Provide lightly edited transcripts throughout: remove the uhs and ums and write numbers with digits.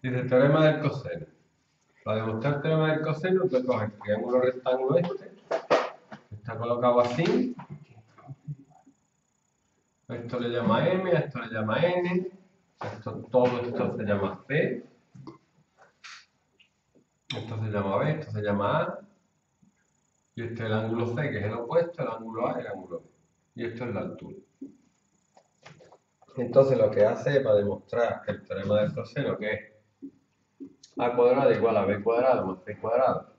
Dice teorema del coseno. Para demostrar el teorema del coseno, tú coges el triángulo rectángulo este, que está colocado así. Esto le llama M, a esto le llama N, todo esto se llama C, esto se llama B, esto se llama A, y este es el ángulo C, que es el opuesto, el ángulo A y el ángulo B. Y esto es la altura. Entonces lo que hace para demostrar el teorema del coseno, que es A cuadrado igual a B cuadrado más C cuadrado,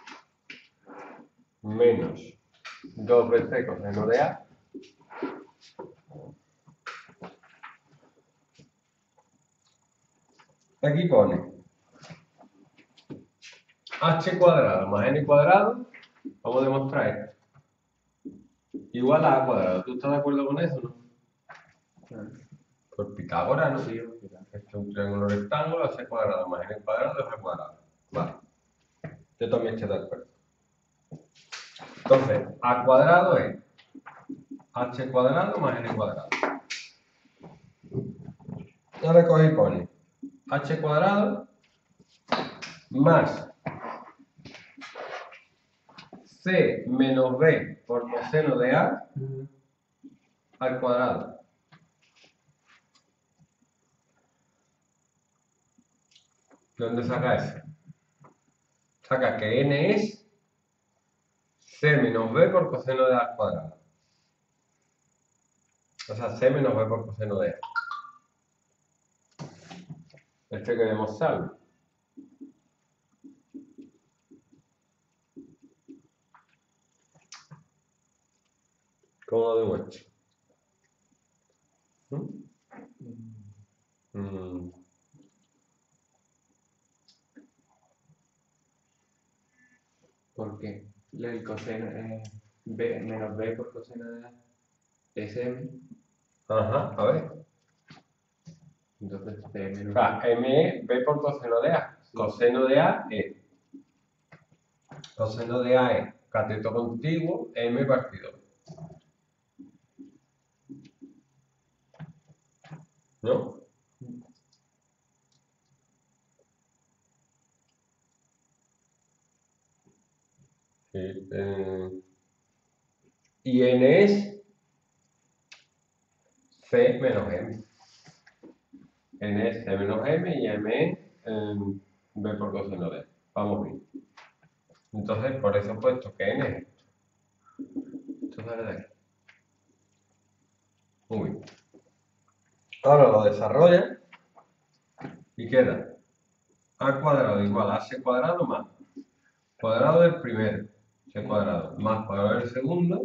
menos 2 veces coseno de A, aquí pone h cuadrado más n cuadrado, vamos a demostrar esto, igual a cuadrado. ¿Tú estás de acuerdo con eso, no? Por Pitágoras, ¿no? Sí, esto es un triángulo rectángulo, h cuadrado más n cuadrado es a cuadrado. Vale. Yo también estoy de acuerdo. Entonces, a cuadrado es h cuadrado más n cuadrado. Ahora coge y pone h cuadrado más c menos b por coseno de a al cuadrado. ¿De dónde saca eso? Saca que n es c menos b por coseno de a al cuadrado. O sea, c menos b por coseno de a. Esto hay que demostrarlo. ¿Cómo lo demuestro? ¿Por qué? El coseno b menos b por coseno de a es m. Ajá, a ver. Entonces b menos m es b por coseno de a. Sí. Coseno de a es. Coseno de a es cateto contiguo m partido b. ¿No? Sí, y n es c menos m. N es c menos m y m es b por coseno de a. Vamos bien. Entonces, por eso he puesto que n es esto. Esto sale de aquí. Muy bien. Ahora lo desarrolla y queda a cuadrado igual a h cuadrado más cuadrado del primero, c cuadrado, más cuadrado del segundo,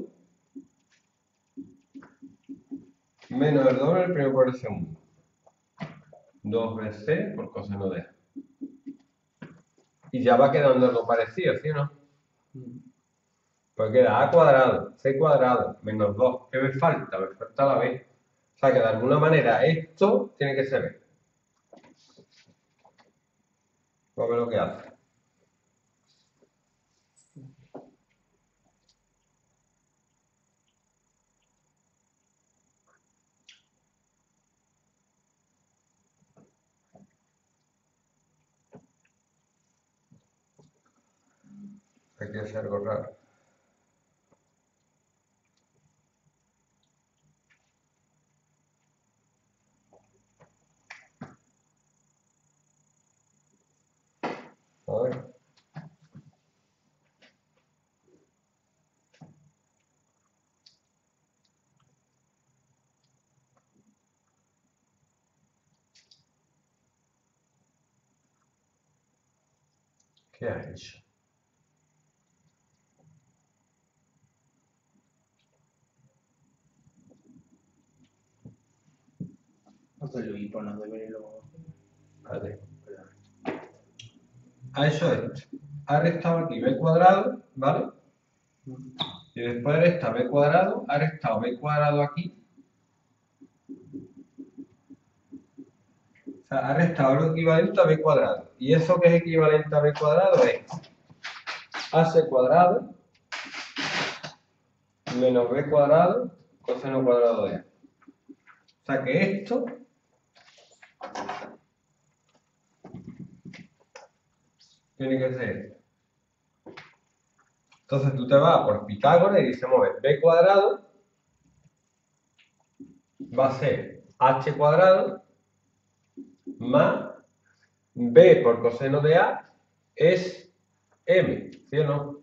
menos el doble del primero por el segundo. 2 veces c por coseno de a. Y ya va quedando algo parecido, ¿sí o no? Pues queda a cuadrado, c cuadrado, menos 2. ¿Qué me falta? Me falta la b. O sea que de alguna manera esto tiene que ser b. Vamos a ver lo que hace. Aquí hace algo raro. A ver. ¿Qué ha hecho? Pues lo hipo no debe lo. Vale. Ha hecho esto. Ha restado aquí b cuadrado, ¿vale? Y después resta b cuadrado, ha restado b cuadrado aquí. O sea, ha restado lo equivalente a b cuadrado. ¿Y eso que es equivalente a b cuadrado? Es ac cuadrado menos b cuadrado coseno cuadrado de a. O sea que esto tiene que ser esto. Entonces tú te vas por Pitágoras y dices, vamos a ver, b cuadrado va a ser h cuadrado más b por coseno de a es m, ¿sí o no?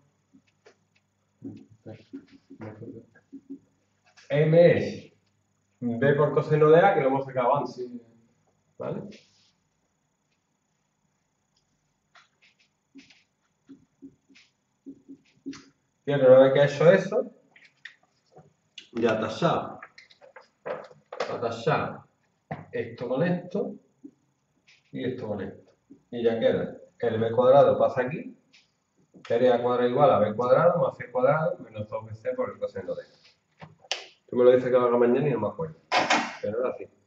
M es b por coseno de a, que lo hemos sacado antes, ¿vale? Y una vez que ha hecho eso, ya tachado esto con esto y esto con esto. Y ya queda el b cuadrado pasa aquí, sería a cuadrado igual a b cuadrado más c cuadrado menos 2bc por el coseno de a. Tú me lo dices que lo haga mañana y no me acuerdo, pero era así.